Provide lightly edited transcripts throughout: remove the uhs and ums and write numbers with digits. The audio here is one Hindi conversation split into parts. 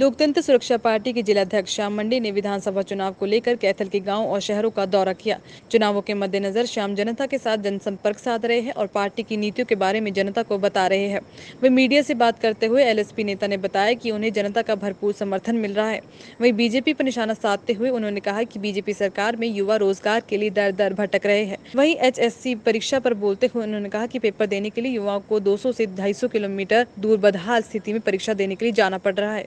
लोकतंत्र सुरक्षा पार्टी के जिलाध्यक्ष श्याम मंडी ने विधानसभा चुनाव को लेकर कैथल के गांव और शहरों का दौरा किया। चुनावों के मद्देनजर श्याम जनता के साथ जनसंपर्क साध रहे हैं और पार्टी की नीतियों के बारे में जनता को बता रहे हैं। वे मीडिया से बात करते हुए एलएसपी नेता ने बताया कि उन्हें जनता का भरपूर समर्थन मिल रहा है। वहीं बीजेपी पर निशाना साधते हुए उन्होंने कहा कि बीजेपी सरकार में युवा रोजगार के लिए दर दर भटक रहे हैं। वहीं HSC परीक्षा पर बोलते हुए उन्होंने कहा कि पेपर देने के लिए युवाओं को 200 से 250 किलोमीटर दूर बदहाल स्थिति में परीक्षा देने के लिए जाना पड़ रहा है।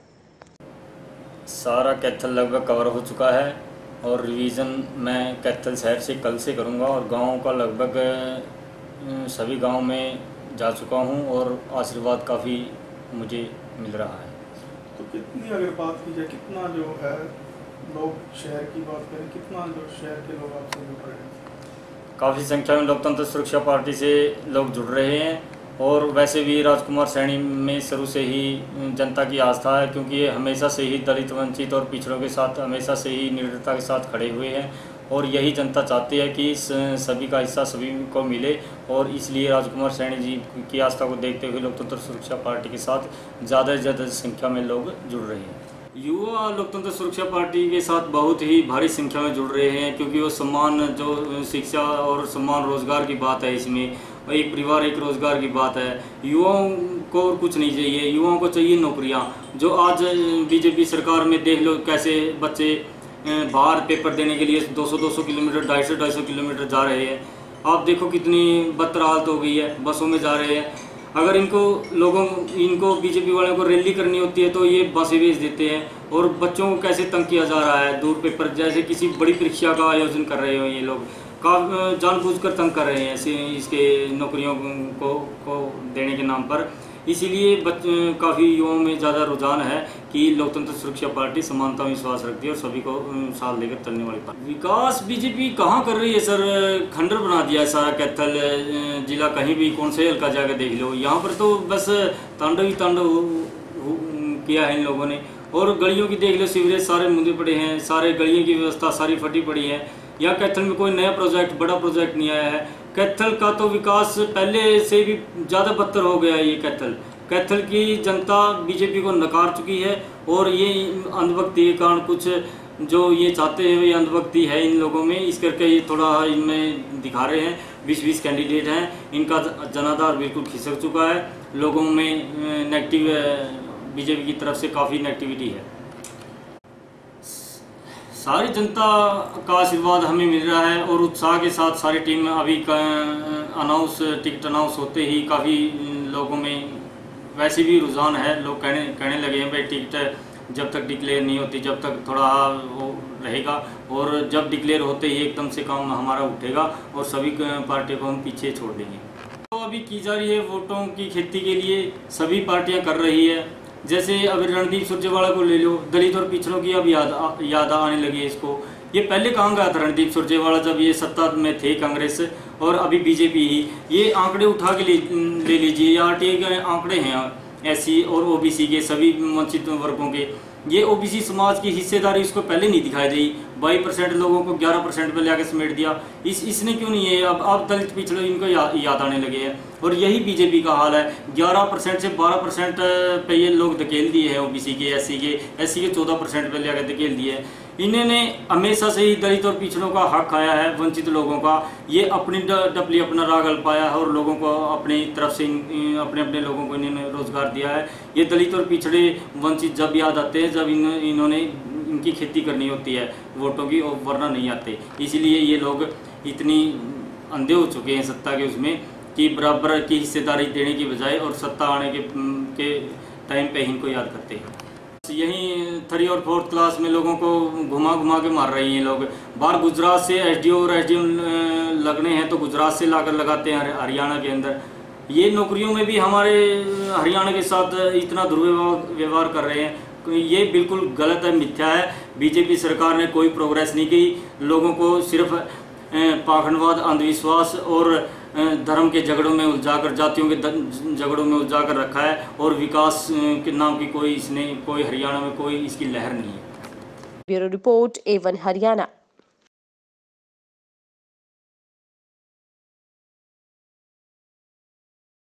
सारा कैथल लगभग कवर हो चुका है और रिवीजन मैं कैथल शहर से कल से करूंगा और गाँव का लगभग सभी गांव में जा चुका हूं और आशीर्वाद काफ़ी मुझे मिल रहा है। तो कितनी अगर बात की जाए कितना जो है लोग शहर की बात करें, कितना जो शहर के लोग आपसे जुड़ रहे हैं? काफ़ी संख्या में लोकतंत्र सुरक्षा पार्टी से लोग जुड़ रहे हैं और वैसे भी राजकुमार सैनी में शुरू से ही जनता की आस्था है, क्योंकि ये हमेशा से ही दलित, वंचित और पिछड़ों के साथ हमेशा से ही निडरता के साथ खड़े हुए हैं और यही जनता चाहती है कि सभी का हिस्सा सभी को मिले और इसलिए राजकुमार सैनी जी की आस्था को देखते हुए लोकतंत्र सुरक्षा पार्टी के साथ ज़्यादा से ज़्यादा संख्या में लोग जुड़ रहे हैं। युवा लोकतंत्र सुरक्षा पार्टी के साथ बहुत ही भारी संख्या में जुड़ रहे हैं, क्योंकि वो सम्मान, जो शिक्षा और सम्मान रोजगार की बात है, इसमें एक परिवार एक रोजगार की बात है। युवाओं को कुछ नहीं चाहिए, युवाओं को चाहिए नौकरियां। जो आज बीजेपी सरकार में देख लो कैसे बच्चे बाहर पेपर देने के लिए 200 किलोमीटर, 250 किलोमीटर जा रहे हैं। आप देखो कितनी बदतर हालत हो गई है, बसों में जा रहे हैं। अगर इनको बीजेपी वालों को रैली करनी होती है तो ये बसें भेज देते हैं और बच्चों को कैसे तंग किया जा रहा है। दूर पेपर जैसे किसी बड़ी परीक्षा का आयोजन कर रहे हो, ये लोग जानबूझकर तंग कर रहे हैं इसके नौकरियों को देने के नाम पर। इसीलिए काफ़ी युवाओं में ज़्यादा रुझान है कि लोकतंत्र सुरक्षा पार्टी समानता में विश्वास रखती है और सभी को साथ लेकर चलने वाली पार्टी। विकास बीजेपी कहाँ कर रही है सर? खंडर बना दिया है सारा कैथल जिला, कहीं भी कौन से हल्का जाकर देख लो, यहाँ पर तो बस तांडव ही तांडव किया है इन लोगों ने। और गलियों की देख लो, सीवरेज सारे मुंदे पड़े हैं, सारे गलियों की व्यवस्था सारी फटी पड़ी है। यहाँ कैथल में कोई नया प्रोजेक्ट, बड़ा प्रोजेक्ट नहीं आया है। कैथल का तो विकास पहले से भी ज़्यादा बदतर हो गया है। ये कैथल की जनता बीजेपी को नकार चुकी है और ये अंधभक्ति के कारण कुछ जो ये चाहते हैं ये अंधभक्ति है इन लोगों में, इस करके ये थोड़ा इनमें दिखा रहे हैं। 20 कैंडिडेट हैं, इनका जनाधार बिल्कुल खिसक चुका है। लोगों में नेगेटिव, बीजेपी की तरफ से काफ़ी नेगेटिविटी है। सारी जनता का आशीर्वाद हमें मिल रहा है और उत्साह के साथ सारी टीम अभी टिकट अनाउंस होते ही काफ़ी लोगों में वैसे भी रुझान है। लोग कहने लगे हैं भाई टिकट जब तक डिक्लेयर नहीं होती, जब तक थोड़ा वो रहेगा और जब डिक्लेयर होते ही एकदम से काम हमारा उठेगा और सभी पार्टियों को हम पीछे छोड़ देंगे। तो अभी की जा रही है वोटों की खेती के लिए, सभी पार्टियाँ कर रही है। जैसे अगर रणदीप सुरजेवाला को ले लो, दलित और पिछड़ों की अब याद आने लगी है इसको। ये पहले कहाँ गया था रणदीप सुरजेवाला जब ये सत्ता में थे कांग्रेस और अभी बीजेपी ही। ये आंकड़े उठा के ले लीजिए, RTI के आंकड़े हैं SC और OBC के सभी वंचित वर्गों के। ये OBC समाज की हिस्सेदारी उसको पहले नहीं दिखाई दी। 22% लोगों को 11% पे लेकर समेट दिया। इसने क्यों नहीं है? अब दलित पिछड़े इनको याद आने लगे हैं और यही बीजेपी का हाल है। 11% से 12% पे ये लोग धकेल दिए हैं OBC के, SC के 14% पे लेकर धकेल दिए हैं। इन्होंने हमेशा से ही दलित और पिछड़ों का हक खाया है, वंचित लोगों का। ये अपनी डपली अपना रागल पाया है और लोगों को अपनी तरफ से अपने लोगों को इन्होंने रोजगार दिया है। ये दलित और पिछड़े वंचित जब याद आते हैं जब इन्होंने इनकी खेती करनी होती है वोटों की, और वरना नहीं आते। इसीलिए ये लोग इतनी अंधे हो चुके हैं सत्ता के उसमें कि बराबर की हिस्सेदारी देने की बजाय और सत्ता आने के टाइम पे इनको याद करते हैं। यहीं 3rd और 4th क्लास में लोगों को घुमा के मार रही हैं लोग। बाहर गुजरात से SDO और SDM लगने हैं तो गुजरात से लाकर लगाते हैं हरियाणा के अंदर। ये नौकरियों में भी हमारे हरियाणा के साथ इतना दुर्व्यवहार कर रहे हैं। ये बिल्कुल गलत है, मिथ्या है। बीजेपी सरकार ने कोई प्रोग्रेस नहीं की, लोगों को सिर्फ पाखंडवाद, अंधविश्वास और धर्म के झगड़ों में उलझाकर, जातियों के झगड़ों में उलझाकर रखा है और विकास के नाम की कोई हरियाणा में कोई इसकी लहर नहीं है। Bureau report A1 Haryana.